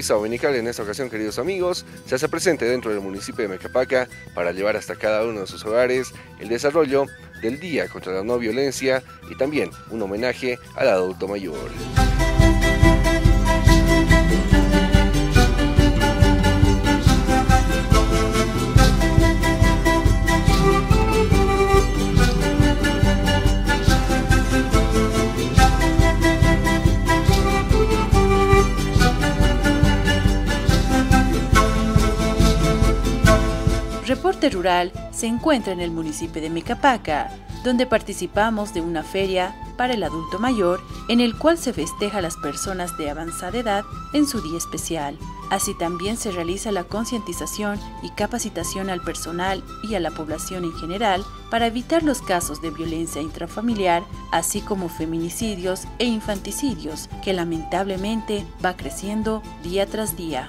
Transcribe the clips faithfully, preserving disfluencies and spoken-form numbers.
revista dominical en esta ocasión, queridos amigos, se hace presente dentro del municipio de Mecapaca para llevar hasta cada uno de sus hogares el desarrollo del Día contra la No Violencia y también un homenaje al adulto mayor. Reporte Rural se encuentra en el municipio de Mecapaca, donde participamos de una feria para el adulto mayor, en el cual se festeja a las personas de avanzada edad en su día especial. Así también se realiza la concientización y capacitación al personal y a la población en general para evitar los casos de violencia intrafamiliar, así como feminicidios e infanticidios, que lamentablemente va creciendo día tras día.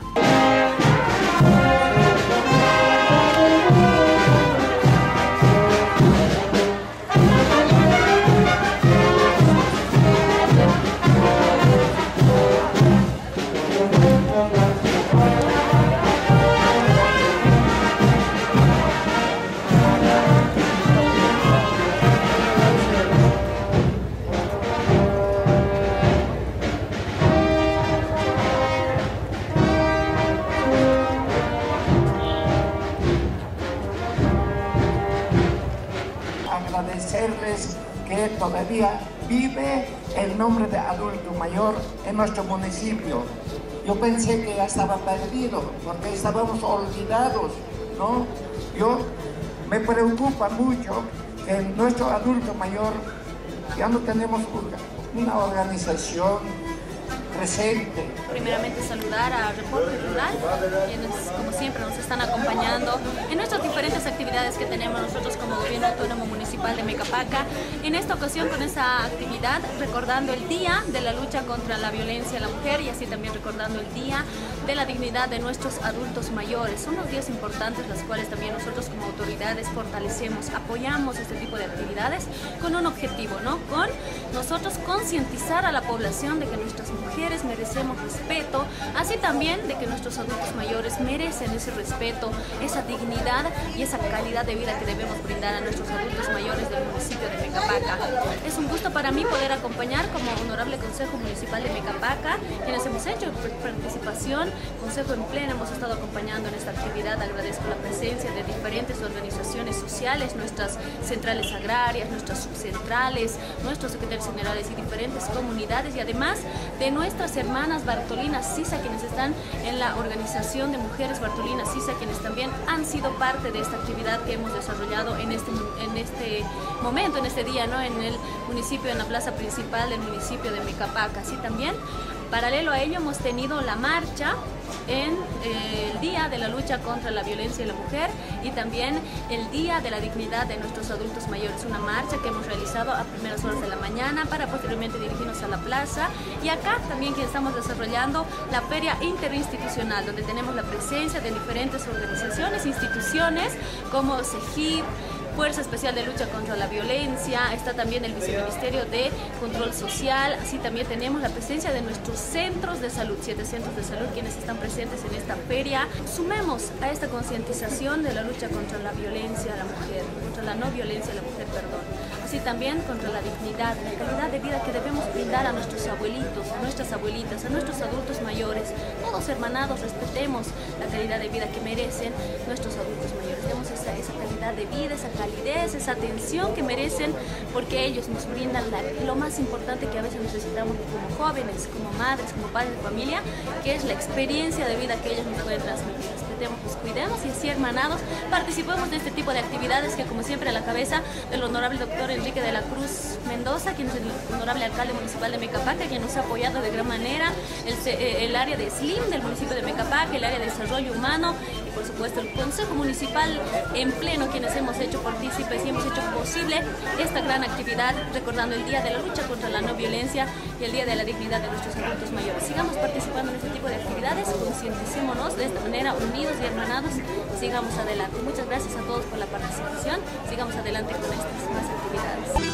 Agradecerles que todavía vive el nombre de adulto mayor en nuestro municipio. Yo pensé que ya estaba perdido porque estábamos olvidados, ¿no? Yo me preocupa mucho que nuestro adulto mayor ya no tenemos una organización presente. Primeramente saludar a Reporte Rural, quienes como siempre nos están acompañando en nuestras diferentes actividades que tenemos nosotros como Gobierno Autónomo Municipal de Mecapaca. En esta ocasión con esta actividad recordando el Día de la Lucha contra la Violencia a la Mujer y así también recordando el Día de la Dignidad de nuestros adultos mayores. Son unos días importantes los cuales también nosotros como autoridades fortalecemos, apoyamos este tipo de actividades con un objetivo, ¿no? Con nosotros concientizar a la población de que nuestras mujeres merecemos respeto, así también de que nuestros adultos mayores merecen ese respeto, esa dignidad y esa calidad de vida que debemos brindar a nuestros adultos mayores del municipio de Mecapaca. Es un gusto para mí poder acompañar como Honorable Consejo Municipal de Mecapaca, quienes hemos hecho participación, Consejo en pleno, hemos estado acompañando en esta actividad. Agradezco la presencia de diferentes organizaciones sociales, nuestras centrales agrarias, nuestras subcentrales, nuestros secretarios generales y diferentes comunidades y además de nuestras hermanas Bartolinas Sisa, quienes están en la organización de mujeres Bartolinas Sisa, quienes también han sido parte de esta actividad que hemos desarrollado en este, en este momento, en este día, ¿no? En el municipio, en la plaza principal del municipio de Mecapaca. Así también, paralelo a ello, hemos tenido la marcha en eh, el Día de la Lucha contra la Violencia de la Mujer y también el Día de la Dignidad de nuestros adultos mayores. Una marcha que hemos realizado a primeras horas de la mañana para posteriormente dirigirnos a la plaza. Y acá también que estamos desarrollando la Feria Interinstitucional, donde tenemos la presencia de diferentes organizaciones, instituciones como CEGIP, Fuerza Especial de Lucha contra la Violencia, está también el Viceministerio de Control Social, así también tenemos la presencia de nuestros centros de salud, siete centros de salud quienes están presentes en esta feria. Sumemos a esta concientización de la lucha contra la violencia a la mujer, contra la no violencia a la mujer, perdón. Así también contra la dignidad, la calidad de vida que debemos brindar a nuestros abuelitos, a nuestras abuelitas, a nuestros adultos mayores. Todos hermanados, respetemos la calidad de vida que merecen nuestros adultos mayores. Demos esa, esa calidad de vida, esa calidez, esa atención que merecen, porque ellos nos brindan la, lo más importante que a veces necesitamos como jóvenes, como madres, como padres de familia, que es la experiencia de vida que ellos nos pueden transmitir. Respetemos, pues cuidemos y así hermanados participemos de este tipo de actividades que como siempre a la cabeza del honorable doctor Enrique de la Cruz Mendoza, quien es el honorable alcalde municipal de Mecapaca, quien nos ha apoyado de gran manera, el, el área de SLIM del municipio de Mecapaca, el área de desarrollo humano y por supuesto el Consejo Municipal en pleno, quienes hemos hecho partícipes y hemos hecho posible esta gran actividad recordando el Día de la Lucha contra la No Violencia y el Día de la Dignidad de nuestros adultos mayores. Sigamos participando en este tipo de actividades, concienticémonos de esta manera, unidos y hermanados, sigamos adelante. Muchas gracias a todos por la participación, sigamos adelante con estas más actividades.